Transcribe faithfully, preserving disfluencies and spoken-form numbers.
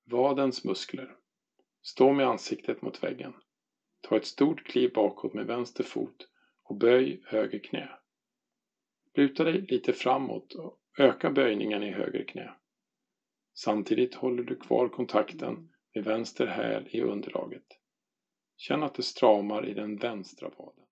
Vadens muskler. Stå med ansiktet mot väggen. Ta ett stort kliv bakåt med vänster fot och böj höger knä. Luta dig lite framåt och öka böjningen i höger knä. Samtidigt håller du kvar kontakten med vänster häl i underlaget. Känn att det stramar i den vänstra vaden.